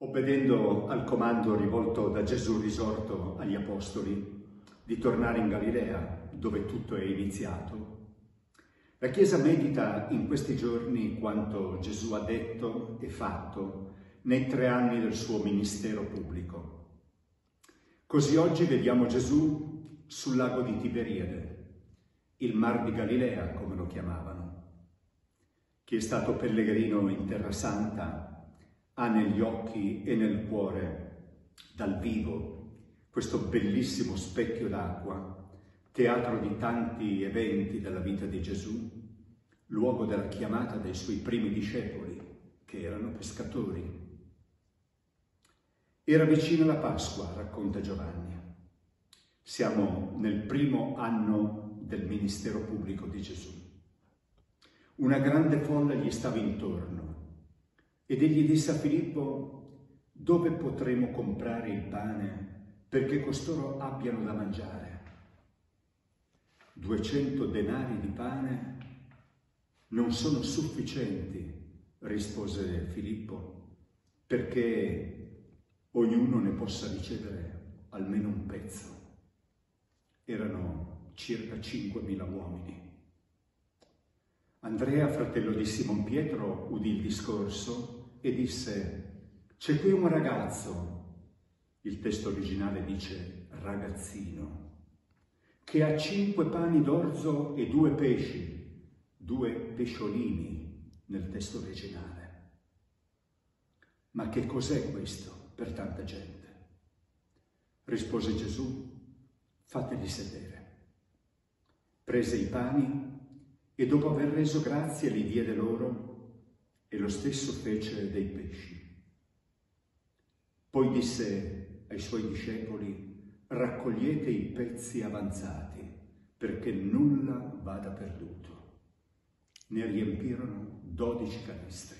Obbedendo al comando rivolto da Gesù risorto agli Apostoli di tornare in Galilea, dove tutto è iniziato, la Chiesa medita in questi giorni quanto Gesù ha detto e fatto nei 3 anni del suo ministero pubblico. Così oggi vediamo Gesù sul lago di Tiberiade, il Mar di Galilea, come lo chiamavano. Chi è stato pellegrino in Terra Santa ha negli occhi e nel cuore, dal vivo, questo bellissimo specchio d'acqua, teatro di tanti eventi della vita di Gesù, luogo della chiamata dei suoi primi discepoli, che erano pescatori. Era vicina la Pasqua, racconta Giovanni. Siamo nel primo anno del ministero pubblico di Gesù. Una grande folla gli stava intorno ed egli disse a Filippo: dove potremo comprare il pane perché costoro abbiano da mangiare? 200 denari di pane non sono sufficienti, rispose Filippo, perché ognuno ne possa ricevere almeno un pezzo. Erano circa 5.000 uomini. Andrea, fratello di Simon Pietro, udì il discorso e disse: c'è qui un ragazzo, il testo originale dice ragazzino, che ha 5 pani d'orzo e 2 pesci, 2 pesciolini nel testo originale. Ma che cos'è questo per tanta gente? Rispose Gesù: fateli sedere. Prese i pani e dopo aver reso grazie li diede loro, e lo stesso fece dei pesci. Poi disse ai suoi discepoli: raccogliete i pezzi avanzati, perché nulla vada perduto. Ne riempirono 12 canestri.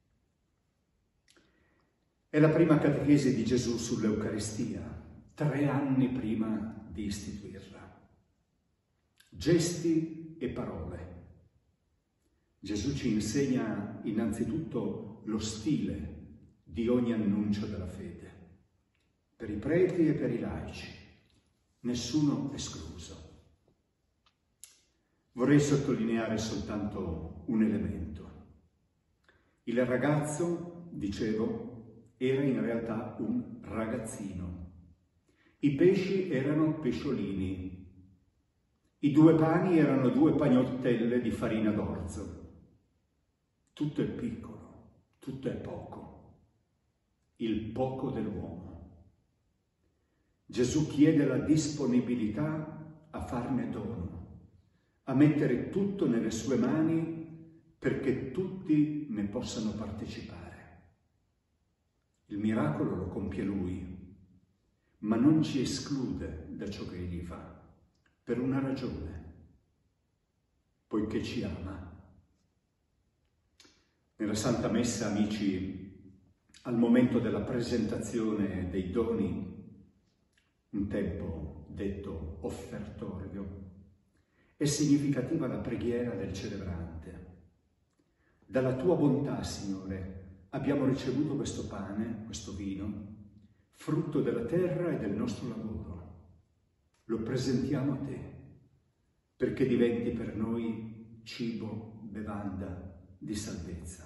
È la prima catechesi di Gesù sull'Eucaristia, 3 anni prima di istituirla. Gesti e parole. Gesù ci insegna innanzitutto lo stile di ogni annuncio della fede, per i preti e per i laici, nessuno escluso. Vorrei sottolineare soltanto un elemento. Il ragazzo, dicevo, era in realtà un ragazzino. I pesci erano pesciolini. I 2 pani erano 2 pagnottelle di farina d'orzo. Tutto è piccolo, tutto è poco, il poco dell'uomo. Gesù chiede la disponibilità a farne dono, a mettere tutto nelle sue mani perché tutti ne possano partecipare. Il miracolo lo compie Lui, ma non ci esclude da ciò che Egli fa, per una ragione, poiché ci ama. Nella Santa Messa, amici, al momento della presentazione dei doni, un tempo detto offertorio, è significativa la preghiera del celebrante. Dalla tua bontà, Signore, abbiamo ricevuto questo pane, questo vino, frutto della terra e del nostro lavoro. Lo presentiamo a te, perché diventi per noi cibo, bevanda di salvezza.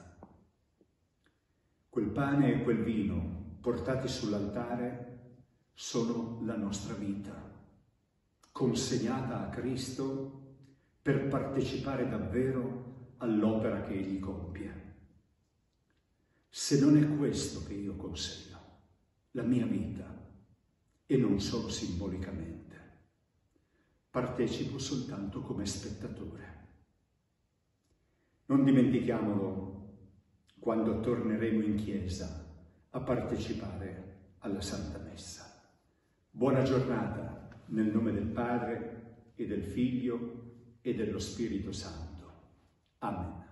Quel pane e quel vino portati sull'altare sono la nostra vita, consegnata a Cristo per partecipare davvero all'opera che Egli compie. Se non è questo che io consegno, la mia vita, e non solo simbolicamente, partecipo soltanto come spettatore. Non dimentichiamolo quando torneremo in chiesa a partecipare alla Santa Messa. Buona giornata nel nome del Padre e del Figlio e dello Spirito Santo. Amen.